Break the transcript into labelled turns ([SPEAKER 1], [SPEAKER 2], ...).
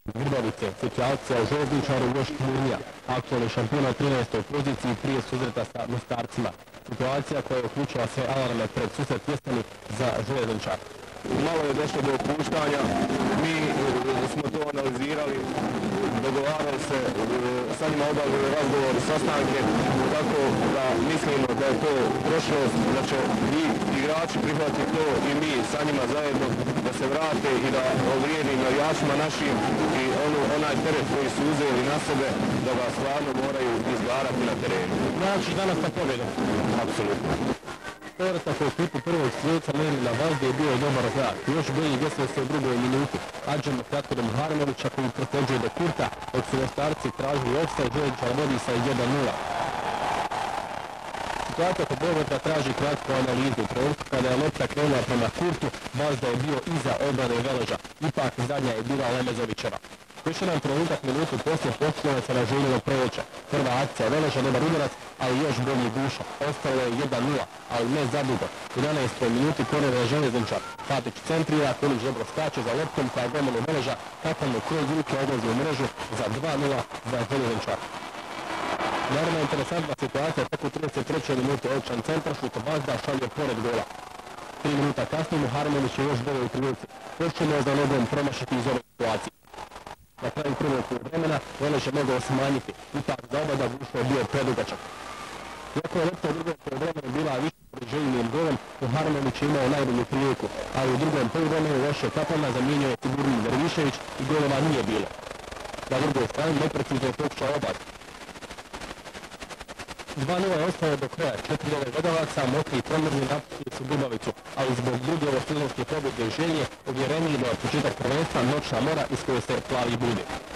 [SPEAKER 1] Grbavice, situacija u Željezničaru još tmurnija. Aktualni šampion na 13. poziciji prije susreta sa Mostarcima. Situacija koja je uključila sve alarme pred susret jeseni za Željezničar.
[SPEAKER 2] Malo je došlo do opuštanja, mi smo to analizirali, dogovarali se, sa njima obavili razgovor, sastanke, tako da mislimo da je to prošlost, da će i igrači prihvatiti to i mi sa njima zajedno da se vrate i da ovrijedi navijačima našim i onaj teret koji su uzeli na sebe, da ga stvarno moraju izgarati na terenu.
[SPEAKER 1] Znači danas na pobjedu?
[SPEAKER 2] Apsolutno.
[SPEAKER 1] Povratak u ekipu prvog svijeca Nerina Vazde je bio dobar znak. Još bolji desio se u drugoj minuti. Adžem Kratkodom Harmovića koji proteđuje do Kurta, dok su Mostarci tražili ofsajd, Željezničar vodi sa 1:0. Situacija kod Beograda traži kratku analizu. U trenutku kada je lopta krenula prema Kurtu, Vazda je bio iza obrane Veleža. Ipak zadnja je bila Lemezovićeva. Još jedan trenutak minutu poslije pokušalo se na željeno proleća. Prva akcija Veleža, dobar udarac, ali još bolji Guša. Ostalo je 1:0, ali ne zadugo. U 11. minuti ponovno Željezničar. Patić centrira, Kulić dobro skače za loptom koja je gomenu Veleža, katalno kroz ruke odlazi u mrežu za 2:0 za Željezničar. Naravno interesantna situacija, tako u 33. minuti Ovčan centaršut, Vazda šalje pored gola. 3 minuta kasnije Harmović je još bolje u prilici. Počinio za nogom promašiti iz ove situacije. Na kraju prvog vremena Velež je mogao smanjiti. Ipak za obada Guša je bio predugačak. Iako je lopta u drugom vremenu bila više željenim golom, Harmović je imao najbolju priliku, ali u drugom vremenu loše Kaplana zamijenio je Sigurni Dervišević i golova nije bilo. Na drugoj strani neprecizno je pokušao obad. 2:0 je ostalo do kraja, 4 gledalaca, mokri i promrzni napustili su Grbavicu, ali zbog druge filmske pobjede i želje, uvjereniji da je početak prvenstva noćna mora iz koje se plavi budi.